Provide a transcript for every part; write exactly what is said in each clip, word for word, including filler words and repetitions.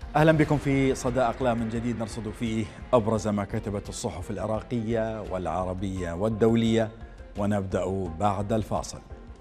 أهلا بكم في صدى أقلام من جديد نرصد فيه أبرز ما كتبت الصحف العراقية والعربية والدولية، ونبدأ بعد الفاصل.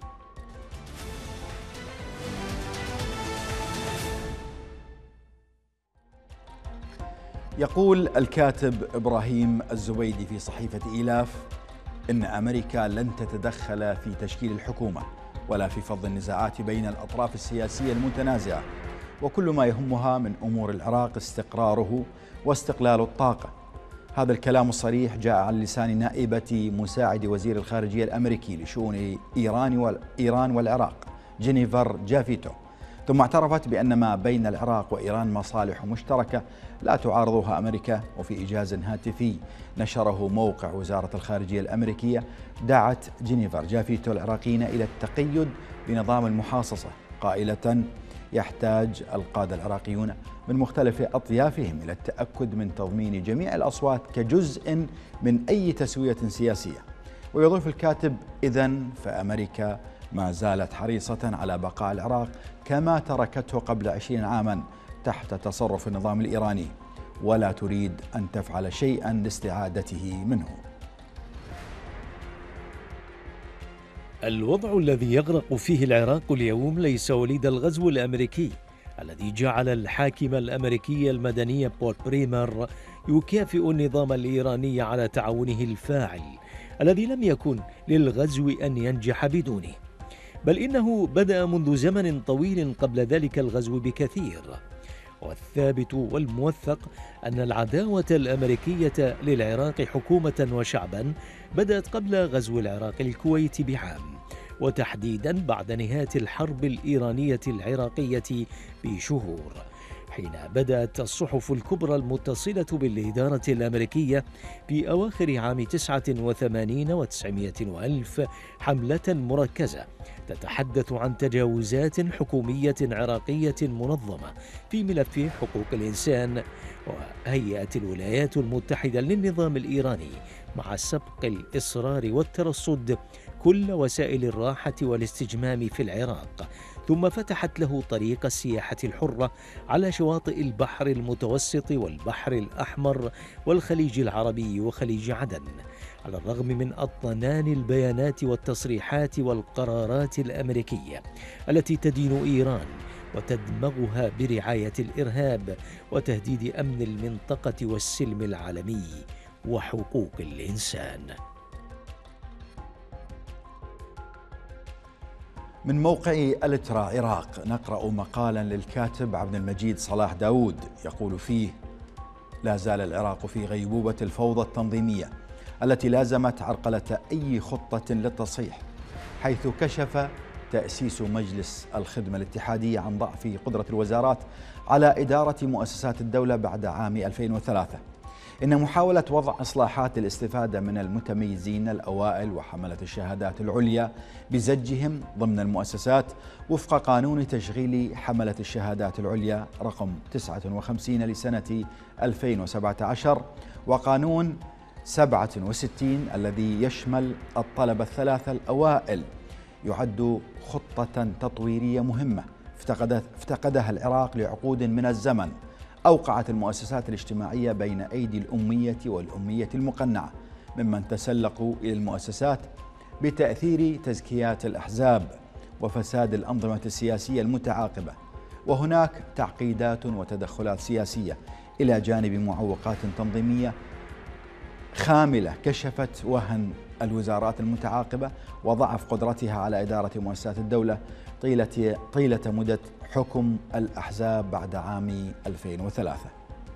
يقول الكاتب إبراهيم الزبيدي في صحيفة إيلاف إن أمريكا لن تتدخل في تشكيل الحكومة ولا في فض النزاعات بين الأطراف السياسية المتنازعة، وكل ما يهمها من أمور العراق استقراره واستقلال الطاقة. هذا الكلام الصريح جاء عن لسان نائبة مساعد وزير الخارجية الأمريكي لشؤون إيران إيران والعراق جينيفر جافيتو، ثم اعترفت بأن ما بين العراق وإيران مصالح مشتركة لا تعارضها أمريكا. وفي إيجاز هاتفي نشره موقع وزارة الخارجية الأمريكية، دعت جينيفر جافيتو العراقيين إلى التقيد بنظام المحاصصة، قائلة: يحتاج القادة العراقيون من مختلف أطيافهم إلى التأكد من تضمين جميع الأصوات كجزء من أي تسوية سياسية. ويضيف الكاتب: إذن فأمريكا ما زالت حريصة على بقاء العراق كما تركته قبل عشرين عاما تحت تصرف النظام الإيراني، ولا تريد أن تفعل شيئا لاستعادته منه. الوضع الذي يغرق فيه العراق اليوم ليس وليد الغزو الأمريكي الذي جعل الحاكم الأمريكي المدني بول بريمر يكافئ النظام الإيراني على تعاونه الفاعل الذي لم يكن للغزو أن ينجح بدونه، بل إنه بدأ منذ زمن طويل قبل ذلك الغزو بكثير. والثابت والموثق أن العداوة الأمريكية للعراق حكومة وشعبا بدأت قبل غزو العراق الكويت بعام، وتحديدا بعد نهاية الحرب الإيرانية العراقية بشهور، حين بدأت الصحف الكبرى المتصلة بالإدارة الأمريكية في أواخر عام تسعة وثمانين وتسعمائة وألف حملة مركزة تتحدث عن تجاوزات حكومية عراقية منظمة في ملف حقوق الإنسان، وهيئة الولايات المتحدة للنظام الإيراني مع سبق الإصرار والترصد كل وسائل الراحة والاستجمام في العراق، ثم فتحت له طريق السياحة الحرة على شواطئ البحر المتوسط والبحر الأحمر والخليج العربي وخليج عدن، على الرغم من أطنان البيانات والتصريحات والقرارات الأمريكية التي تدين إيران وتدمغها برعاية الإرهاب وتهديد أمن المنطقة والسلم العالمي وحقوق الإنسان. من موقع الترا عراق نقرأ مقالا للكاتب عبد المجيد صلاح داود يقول فيه: لا زال العراق في غيبوبة الفوضى التنظيمية التي لازمت عرقلة أي خطة للتصحيح، حيث كشف تأسيس مجلس الخدمة الاتحادية عن ضعف قدرة الوزارات على إدارة مؤسسات الدولة بعد عام ألفين وثلاثة. إن محاولة وضع إصلاحات للاستفادة من المتميزين الأوائل وحملة الشهادات العليا بزجهم ضمن المؤسسات وفق قانون تشغيل حملة الشهادات العليا رقم تسعة وخمسين لسنة ألفين وسبعة عشر وقانون سبعة وستين الذي يشمل الطلبة الثلاثة الأوائل، يعد خطة تطويرية مهمة افتقدها العراق لعقود من الزمن. أوقعت المؤسسات الاجتماعية بين أيدي الأمية والأمية المقنعة ممن تسلقوا إلى المؤسسات بتأثير تزكيات الأحزاب وفساد الأنظمة السياسية المتعاقبة، وهناك تعقيدات وتدخلات سياسية إلى جانب معوقات تنظيمية خاملة كشفت وهن الوزارات المتعاقبة وضعف قدرتها على إدارة مؤسسات الدولة طيلة طيلة مدة حكم الأحزاب بعد عام ألفين وثلاثة.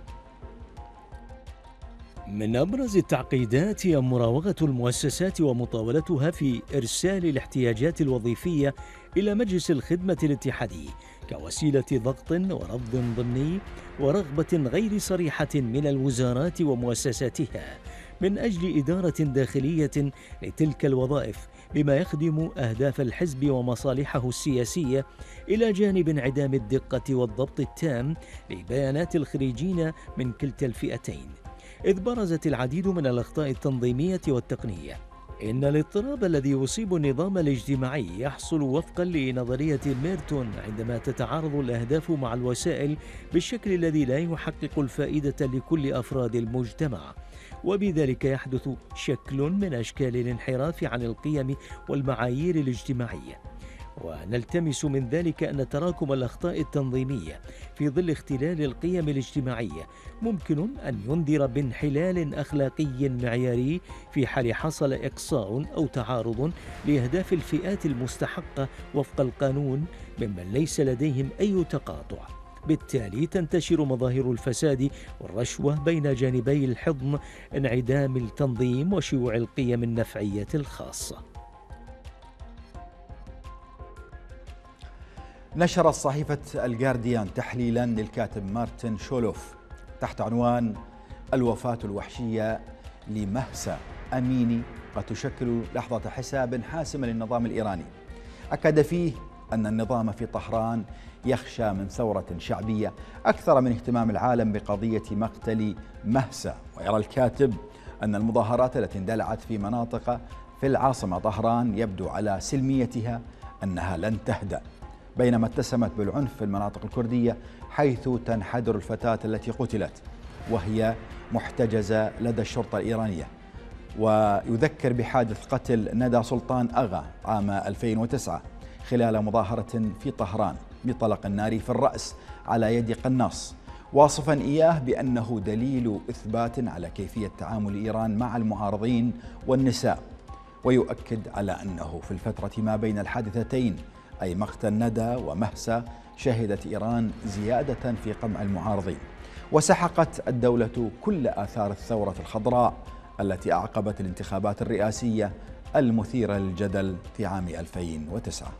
من أبرز التعقيدات هي مراوغة المؤسسات ومطاولتها في إرسال الاحتياجات الوظيفية إلى مجلس الخدمة الاتحادي كوسيلة ضغط ورفض ضمني ورغبة غير صريحة من الوزارات ومؤسساتها من أجل إدارة داخلية لتلك الوظائف بما يخدم أهداف الحزب ومصالحه السياسية، إلى جانب انعدام الدقة والضبط التام لبيانات الخريجين من كلتا الفئتين، إذ برزت العديد من الأخطاء التنظيمية والتقنية إن الاضطراب الذي يصيب النظام الاجتماعي يحصل وفقا لنظرية ميرتون عندما تتعارض الأهداف مع الوسائل بالشكل الذي لا يحقق الفائدة لكل أفراد المجتمع، وبذلك يحدث شكل من أشكال الانحراف عن القيم والمعايير الاجتماعية. ونلتمس من ذلك أن تراكم الأخطاء التنظيمية في ظل اختلال القيم الاجتماعية ممكن أن ينذر بانحلال أخلاقي معياري في حال حصل إقصاء أو تعارض لأهداف الفئات المستحقة وفق القانون ممن ليس لديهم أي تقاطع. بالتالي تنتشر مظاهر الفساد والرشوة بين جانبي الحضن، انعدام التنظيم وشيوع القيم النفعية الخاصة. نشرت صحيفة الجارديان تحليلا للكاتب مارتن شولوف تحت عنوان الوفاة الوحشية لمهسا أميني قد تشكل لحظة حساب حاسمة للنظام الإيراني. أكد فيه أن النظام في طهران يخشى من ثورة شعبية أكثر من اهتمام العالم بقضية مقتل مهسا، ويرى الكاتب أن المظاهرات التي اندلعت في مناطق في العاصمة طهران يبدو على سلميتها أنها لن تهدأ، بينما اتسمت بالعنف في المناطق الكردية حيث تنحدر الفتاة التي قتلت وهي محتجزة لدى الشرطة الإيرانية. ويذكر بحادث قتل ندى سلطان أغا عام ألفين وتسعة خلال مظاهرة في طهران بطلق النار في الرأس على يد قناص، واصفا إياه بأنه دليل إثبات على كيفية تعامل إيران مع المعارضين والنساء. ويؤكد على أنه في الفترة ما بين الحادثتين أي مقتل ندى ومهسا شهدت إيران زيادة في قمع المعارضين، وسحقت الدولة كل آثار الثورة الخضراء التي أعقبت الانتخابات الرئاسية المثيرة للجدل في عام ألفين وتسعة.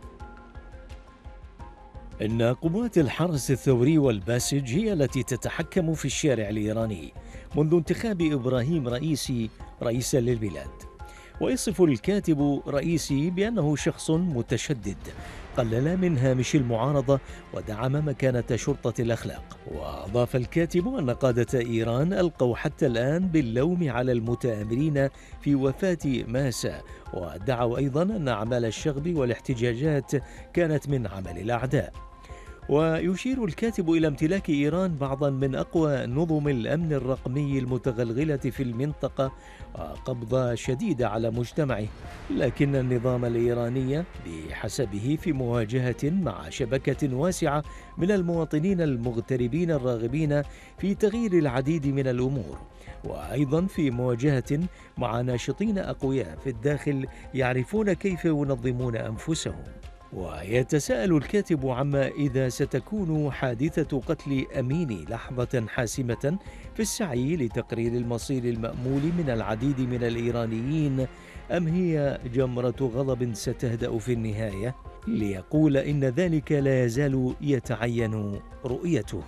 إن قوات الحرس الثوري والباسج هي التي تتحكم في الشارع الإيراني منذ انتخاب إبراهيم رئيسي رئيسا للبلاد. ويصف الكاتب رئيسي بأنه شخص متشدد قلل من هامش المعارضة ودعم مكانة شرطة الأخلاق. وأضاف الكاتب أن قادة إيران ألقوا حتى الآن باللوم على المتآمرين في وفاة مهسا، وادعوا أيضا أن أعمال الشغب والاحتجاجات كانت من عمل الأعداء. ويشير الكاتب إلى امتلاك إيران بعضا من أقوى نظم الأمن الرقمي المتغلغلة في المنطقة وقبضة شديدة على مجتمعه، لكن النظام الإيراني بحسبه في مواجهة مع شبكة واسعة من المواطنين المغتربين الراغبين في تغيير العديد من الأمور، وأيضا في مواجهة مع ناشطين أقوياء في الداخل يعرفون كيف ينظمون أنفسهم. ويتساءل الكاتب عما إذا ستكون حادثة قتل أميني لحظة حاسمة في السعي لتقرير المصير المأمول من العديد من الإيرانيين، أم هي جمرة غضب ستهدأ في النهاية، ليقول إن ذلك لا يزال يتعين رؤيته.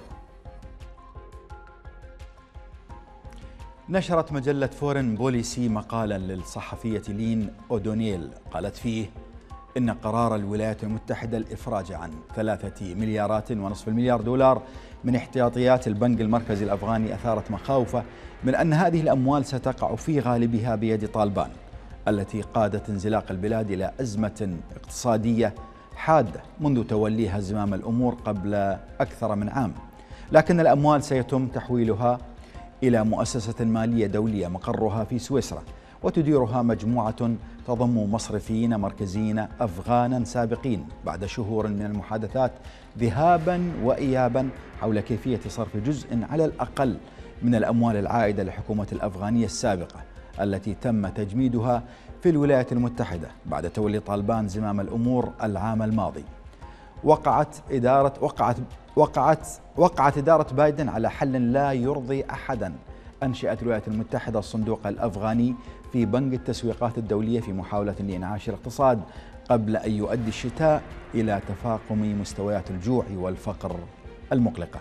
نشرت مجلة فورن بوليسي مقالا للصحفية لين أودونيل قالت فيه إن قرار الولايات المتحدة الإفراج عن ثلاثة مليارات ونصف المليار دولار من احتياطيات البنك المركزي الأفغاني أثارت مخاوفه من أن هذه الأموال ستقع في غالبها بيد طالبان التي قادت انزلاق البلاد إلى أزمة اقتصادية حادة منذ توليها زمام الأمور قبل أكثر من عام. لكن الأموال سيتم تحويلها إلى مؤسسة مالية دولية مقرها في سويسرا وتديرها مجموعة تضم مصرفيين مركزيين أفغانا سابقين بعد شهور من المحادثات ذهابا وإيابا حول كيفية صرف جزء على الأقل من الأموال العائدة للحكومة الأفغانية السابقة التي تم تجميدها في الولايات المتحدة بعد تولي طالبان زمام الأمور العام الماضي. وقعت إدارة وقعت وقعت وقعت إدارة بايدن على حل لا يرضي أحدا. أنشئت الولايات المتحدة الصندوق الأفغاني في بنك التسويقات الدولية في محاولة لإنعاش الاقتصاد قبل أن يؤدي الشتاء إلى تفاقم مستويات الجوع والفقر المقلقة.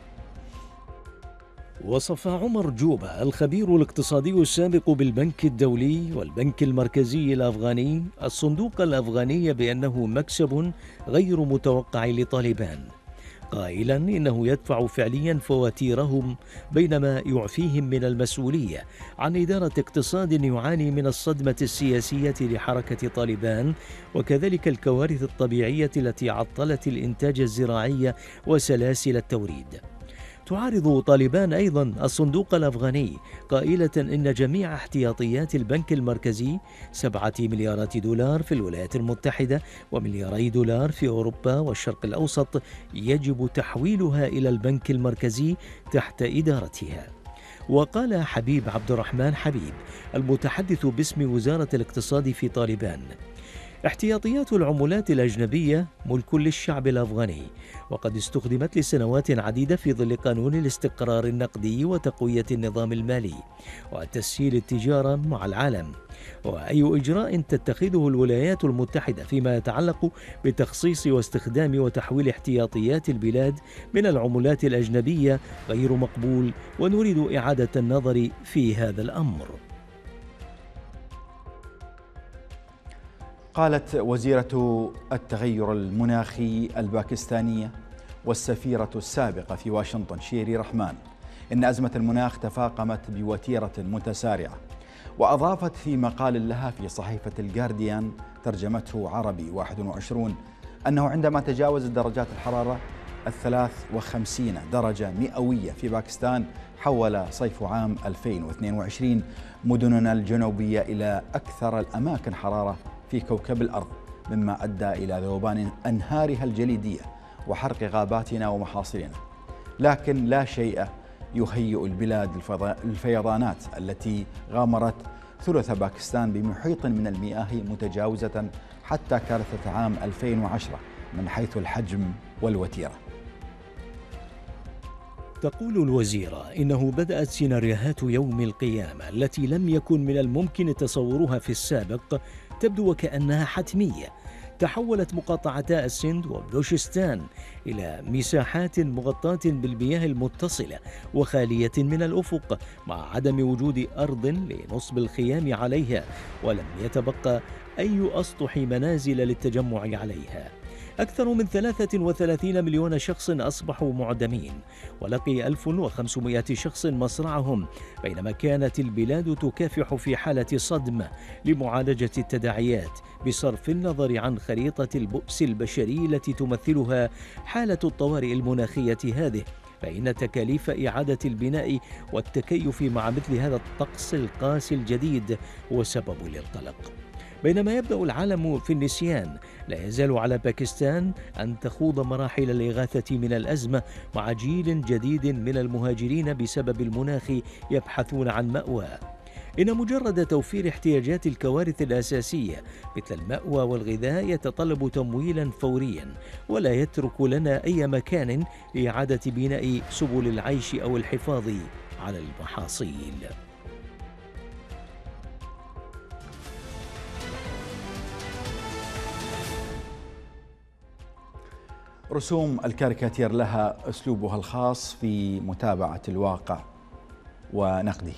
وصف عمر جوبة الخبير الاقتصادي السابق بالبنك الدولي والبنك المركزي الأفغاني الصندوق الأفغاني بأنه مكسب غير متوقع لطالبان. قائلا إنه يدفع فعليا فواتيرهم بينما يعفيهم من المسؤولية عن إدارة اقتصاد يعاني من الصدمة السياسية لحركة طالبان وكذلك الكوارث الطبيعية التي عطلت الإنتاج الزراعي وسلاسل التوريد. تعارض طالبان أيضا الصندوق الأفغاني قائلة إن جميع احتياطيات البنك المركزي سبعة مليارات دولار في الولايات المتحدة وملياري دولار في أوروبا والشرق الأوسط يجب تحويلها إلى البنك المركزي تحت إدارتها. وقال حبيب عبد الرحمن حبيب المتحدث باسم وزارة الاقتصاد في طالبان: احتياطيات العملات الأجنبية ملك للشعب الأفغاني، وقد استخدمت لسنوات عديدة في ظل قانون الاستقرار النقدي وتقوية النظام المالي وتسهيل التجارة مع العالم. وأي إجراء تتخذه الولايات المتحدة فيما يتعلق بتخصيص واستخدام وتحويل احتياطيات البلاد من العملات الأجنبية غير مقبول، ونريد إعادة النظر في هذا الأمر. قالت وزيرة التغير المناخي الباكستانية والسفيرة السابقة في واشنطن شيري رحمان إن أزمة المناخ تفاقمت بوتيرة متسارعة، وأضافت في مقال لها في صحيفة الجارديان ترجمته عربي واحد وعشرين أنه عندما تجاوزت درجات الحرارة الثلاث وخمسين درجة مئوية في باكستان حول صيف عام ألفين واثنين وعشرين مدننا الجنوبية إلى أكثر الأماكن حرارة في كوكب الأرض، مما أدى إلى ذوبان أنهارها الجليدية وحرق غاباتنا ومحاصيلنا. لكن لا شيء يهيئ البلاد الفيضانات التي غامرت ثلث باكستان بمحيط من المياه متجاوزة حتى كارثة عام ألفين وعشرة من حيث الحجم والوتيرة. تقول الوزيرة إنه بدأت سيناريوهات يوم القيامة التي لم يكن من الممكن تصورها في السابق تبدو وكأنها حتمية. تحولت مقاطعتا السند وبلوشستان إلى مساحات مغطاة بالمياه المتصلة وخالية من الأفق مع عدم وجود أرض لنصب الخيام عليها، ولم يتبقى أي أسطح منازل للتجمع عليها. أكثر من ثلاثة وثلاثين مليون شخص أصبحوا معدمين، ولقي ألف وخمسمائة شخص مصرعهم، بينما كانت البلاد تكافح في حالة صدمة لمعالجة التداعيات بصرف النظر عن خريطة البؤس البشري التي تمثلها حالة الطوارئ المناخية هذه. فإن تكاليف إعادة البناء والتكيف مع مثل هذا الطقس القاسي الجديد هو سبب للقلق. بينما يبدأ العالم في النسيان، لا يزال على باكستان أن تخوض مراحل الإغاثة من الأزمة مع جيل جديد من المهاجرين بسبب المناخ يبحثون عن مأوى. إن مجرد توفير احتياجات الكوارث الأساسية مثل المأوى والغذاء يتطلب تمويلا فوريا، ولا يترك لنا أي مكان لإعادة بناء سبل العيش أو الحفاظ على المحاصيل. رسوم الكاريكاتير لها أسلوبها الخاص في متابعة الواقع ونقده.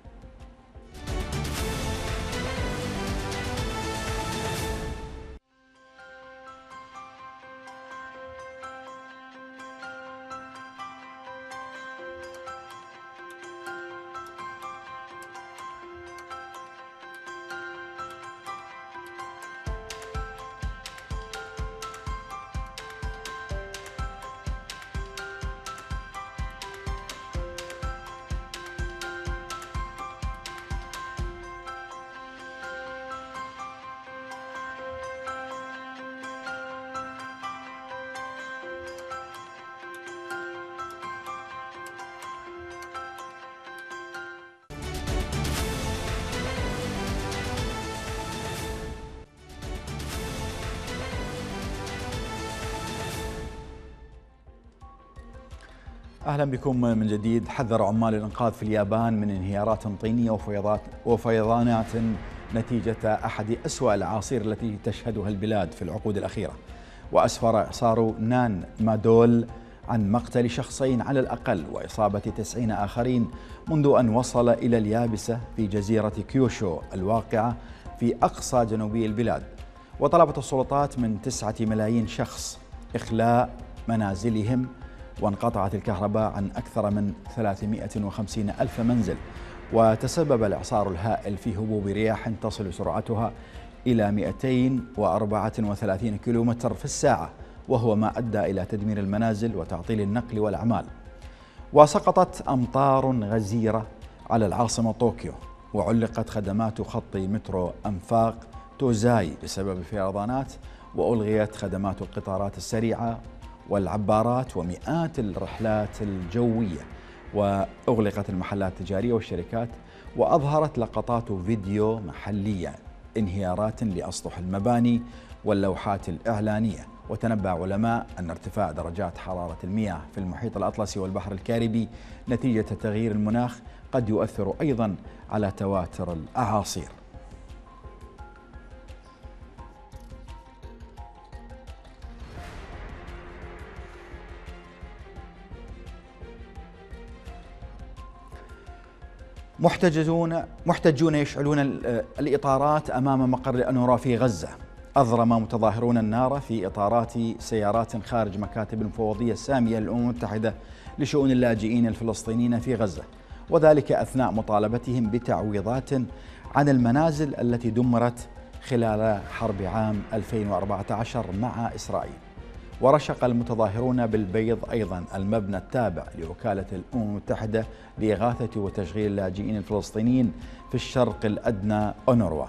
أهلا بكم من جديد. حذر عمال الإنقاذ في اليابان من انهيارات طينية وفيضات وفيضانات نتيجة أحد أسوأ الأعاصير التي تشهدها البلاد في العقود الأخيرة. وأسفر إعصار نان مادول عن مقتل شخصين على الأقل وإصابة تسعين آخرين منذ أن وصل إلى اليابسة في جزيرة كيوشو الواقعة في أقصى جنوبي البلاد. وطلبت السلطات من تسعة ملايين شخص إخلاء منازلهم وانقطعت الكهرباء عن أكثر من ثلاثمئة وخمسين ألف منزل. وتسبب الإعصار الهائل في هبوب رياح تصل سرعتها إلى مئتين وأربعة وثلاثين كيلومتر في الساعة، وهو ما أدى إلى تدمير المنازل وتعطيل النقل والأعمال. وسقطت أمطار غزيرة على العاصمة طوكيو، وعلقت خدمات خط مترو أنفاق توزاي بسبب الفيضانات، وألغيت خدمات القطارات السريعة والعبارات ومئات الرحلات الجوية، وأغلقت المحلات التجارية والشركات. وأظهرت لقطات فيديو محلية انهيارات لأسطح المباني واللوحات الإعلانية. وتنبأ علماء أن ارتفاع درجات حرارة المياه في المحيط الأطلسي والبحر الكاريبي نتيجة تغيير المناخ قد يؤثر أيضا على تواتر الأعاصير. محتجزون محتجون يشعلون الإطارات أمام مقر الأنورا في غزة. أضرم متظاهرون النار في إطارات سيارات خارج مكاتب المفوضية السامية للأمم المتحدة لشؤون اللاجئين الفلسطينيين في غزة، وذلك أثناء مطالبتهم بتعويضات عن المنازل التي دمرت خلال حرب عام ألفين وأربعة عشر مع إسرائيل. ورشق المتظاهرون بالبيض أيضا المبنى التابع لوكالة الأمم المتحدة لإغاثة وتشغيل اللاجئين الفلسطينيين في الشرق الأدنى أونروا.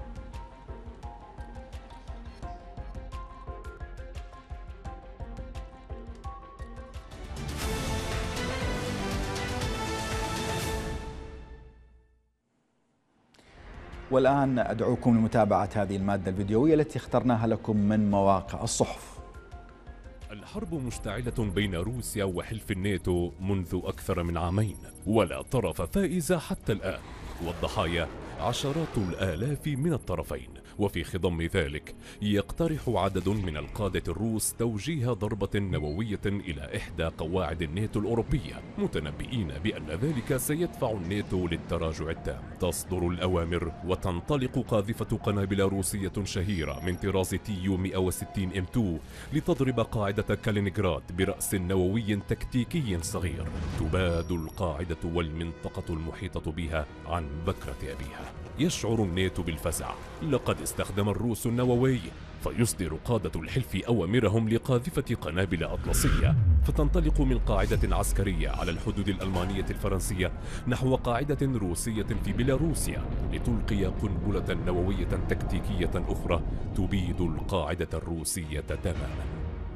والآن أدعوكم لمتابعة هذه المادة الفيديوية التي اخترناها لكم من مواقع الصحف. الحرب مشتعلة بين روسيا وحلف الناتو منذ أكثر من عامين، ولا طرف فائز حتى الآن، والضحايا عشرات الآلاف من الطرفين. وفي خضم ذلك يقترح عدد من القادة الروس توجيه ضربة نووية إلى إحدى قواعد الناتو الأوروبية، متنبئين بأن ذلك سيدفع الناتو للتراجع التام. تصدر الأوامر وتنطلق قاذفة قنابل روسية شهيرة من طراز تيو مئة وستين إم اثنين لتضرب قاعدة كالينيغراد برأس نووي تكتيكي صغير تباد القاعدة والمنطقة المحيطة بها عن بكرة أبيها. يشعر الناتو بالفزع، لقد استخدم الروس النووي، فيصدر قادة الحلف أوامرهم لقاذفة قنابل أطلسية، فتنطلق من قاعدة عسكرية على الحدود الألمانية الفرنسية نحو قاعدة روسية في بيلاروسيا لتلقي قنبلة نووية تكتيكية أخرى تبيد القاعدة الروسية تماما.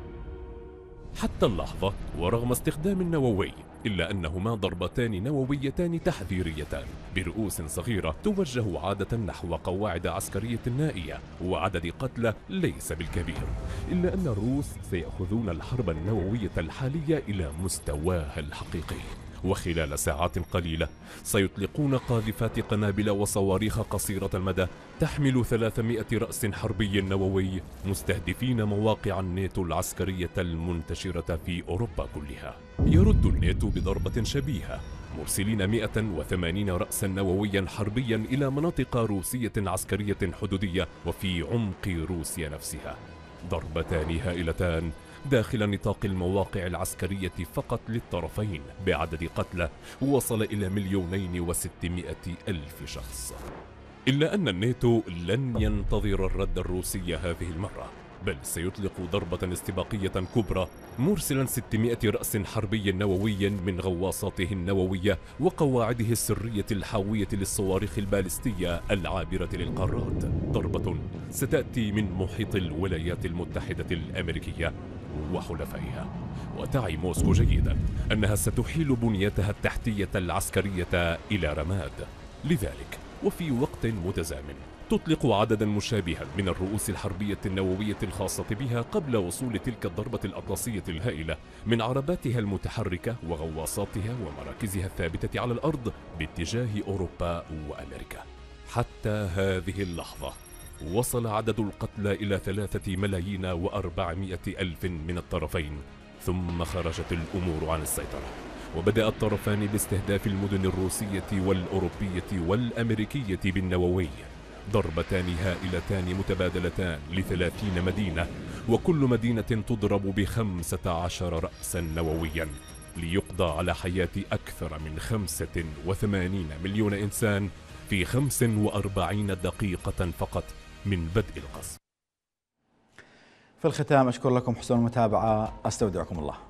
حتى اللحظة ورغم استخدام النووي، إلا أنهما ضربتان نوويتان تحذيريتان برؤوس صغيرة توجه عادة نحو قواعد عسكرية نائية، وعدد قتلى ليس بالكبير، إلا أن الروس سيأخذون الحرب النووية الحالية إلى مستواها الحقيقي، وخلال ساعات قليلة سيطلقون قاذفات قنابل وصواريخ قصيرة المدى تحمل ثلاثمئة رأس حربي نووي، مستهدفين مواقع الناتو العسكرية المنتشرة في أوروبا كلها. يرد الناتو بضربة شبيهة، مرسلين مئة وثمانين رأسا نوويا حربيا إلى مناطق روسية عسكرية حدودية وفي عمق روسيا نفسها. ضربتان هائلتان داخل نطاق المواقع العسكرية فقط للطرفين، بعدد قتلى وصل إلى مليونين وستمائة ألف شخص. إلا أن الناتو لن ينتظر الرد الروسي هذه المرة، بل سيطلق ضربة استباقية كبرى مرسلا ستمائة رأس حربي نووي من غواصاته النووية وقواعده السرية الحاوية للصواريخ البالستية العابرة للقارات. ضربة ستأتي من محيط الولايات المتحدة الأمريكية وحلفائها، وتعي موسكو جيدا أنها ستحيل بنيتها التحتية العسكرية إلى رماد. لذلك وفي وقت متزامن تطلق عددا مشابها من الرؤوس الحربية النووية الخاصة بها قبل وصول تلك الضربة الأطلسية الهائلة من عرباتها المتحركة وغواصاتها ومراكزها الثابتة على الأرض باتجاه أوروبا وأمريكا. حتى هذه اللحظة وصل عدد القتلى إلى ثلاثة ملايين وأربعمائة ألف من الطرفين، ثم خرجت الأمور عن السيطرة، وبدأ الطرفان باستهداف المدن الروسية والأوروبية والأمريكية بالنووي، ضربتان هائلتان متبادلتان لثلاثين مدينة، وكل مدينة تضرب بخمسة عشر رأسا نوويا، ليقضى على حياة أكثر من خمسة وثمانين مليون إنسان في خمس وأربعين دقيقة فقط من بدء القصف. في الختام أشكر لكم حسن المتابعة، أستودعكم الله.